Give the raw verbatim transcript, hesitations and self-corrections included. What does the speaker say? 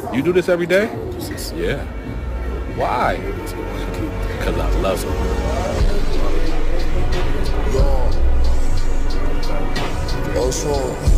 You do this every day? Yeah. Why? Because I love it. Yo. Yo,